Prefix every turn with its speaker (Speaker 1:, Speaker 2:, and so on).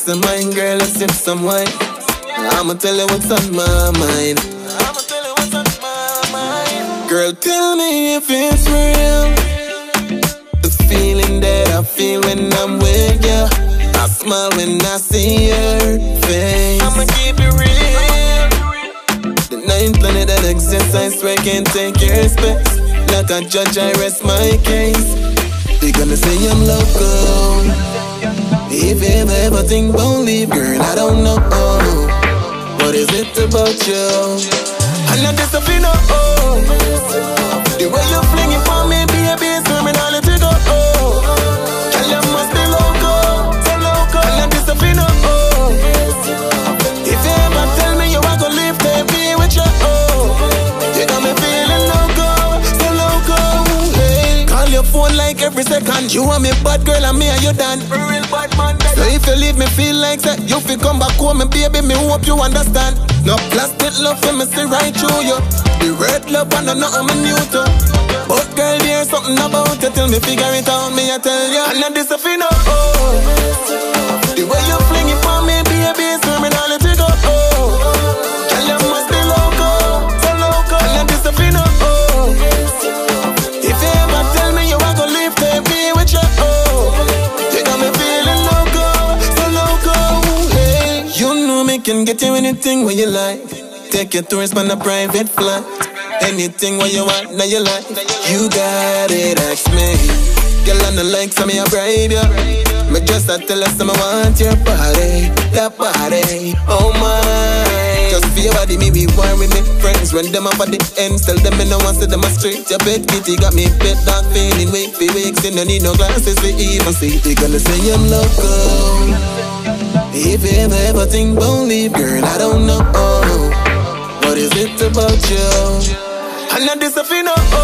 Speaker 1: Peace of mind, girl, let's sip some wine. I'ma tell you what's on my mind. Girl, tell me if it's real, the feeling that I feel when I'm with you. I smile when I see your face. I'ma keep it real. The ninth planet that exists, I swear can't take your space. Like a judge, I rest my case. They gonna say I'm local. If you ever think about leave, girl, I don't know. What is it about you? I know this stuff you know. The way you fling it for me, baby, it's swimming all it to go. Girl, you must be local, so local. I know this stuff you know. If you ever tell me you are gonna live, baby, with you, you got me feeling local, so local. Hey, call your phone like every second. You want me bad, girl, and me and you done. Real bad man. So if you leave me feel like that, you feel come back home, and baby, me hope you understand. No plastic love for me see right through you. The red love and I know I'm new to. But girl, there's something about you till me figure it out, me I tell you. And not this stuff you know. The way you fling it for me, baby, it's swimming all it to go. Girl, you must be local, so local. And not this stuff you know. If you ever tell me you are gonna live, baby, with you, you got me feeling local, so local. Hey, you know me can get you anything when you like. Take your tourist on a private flight. Anything what you want, now you like. You got it, ask me. Girl, I no like some of you bribe ya. Me just a tell us I want your body, that body, oh my. Just for your body, me be one with me friends. When them up at the end, tell them me no want to them a straight. Your bed kitty got me bed dark feeling weak for weeks. You no need no glasses to even see. They gonna say I'm local. If you ever think about leave, girl, I don't know. What is it about you? I know this stuff you know.